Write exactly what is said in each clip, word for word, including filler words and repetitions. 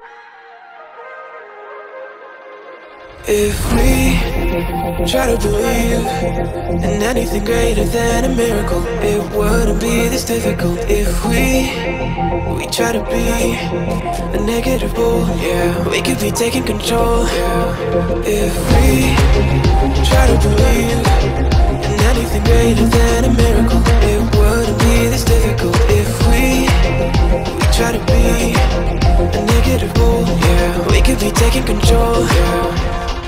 If we try to believe in anything greater than a miracle, it wouldn't be this difficult. If we we try to be a negative bull, yeah, we could be taking control, yeah. If we try to believe in anything greater than a miracle, it wouldn't be this difficult. If we we try to be a negative bull, yeah, we could be taking control, yeah.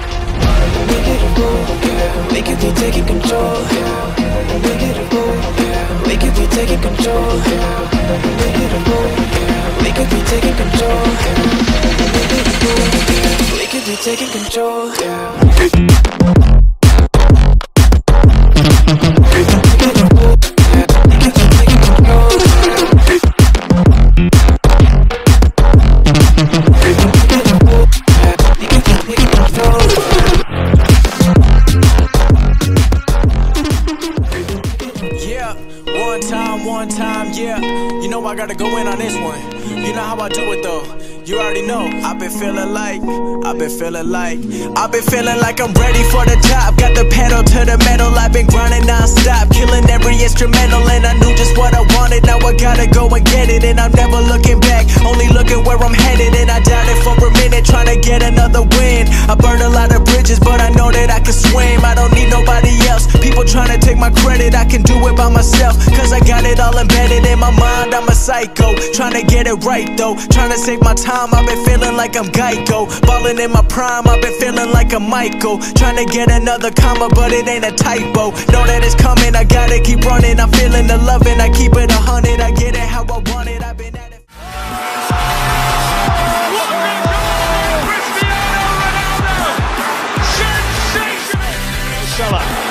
We could be taking control. We could be taking control. We could be taking control. We could be taking control. One time, one time, yeah. You know I gotta go in on this one. You know how I do it though. You already know. I've been feeling like, I've been feeling like, I've been feeling like I'm ready for the top. Got the pedal to the metal. I've been grinding non-stop, killing every instrumental, and I knew just what I wanted. Now I gotta go and get it, and I'm never looking back, only looking where I'm headed. And I doubted for a minute, trying to get another win. I burned a lot of bridges, but I know that I can swim. I don't need nobody else. People trying to take my credit, I can do it by myself, cause I got it all embedded in my mind. I'm a psycho, trying to get it right though, trying to save my time. I've been feeling like I'm Geico, balling in my prime. I've been feeling like I'm Michael, trying to get another comma, but it ain't a typo. Know that it's coming, I gotta keep running. I'm feeling the loving, I keep it a hundred. I get it how I want it, I've been at it. Cristiano Ronaldo! Sensational! Salah.